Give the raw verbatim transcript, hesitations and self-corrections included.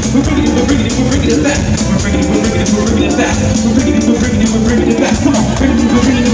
We're bringing it, we're bringing it, we're bringing it back. We're bringing it, we're bringing it, we're bringing it back. We're bringing it, we're bringing it, we're bringing it back. Come on, bringing it, we're bringing it.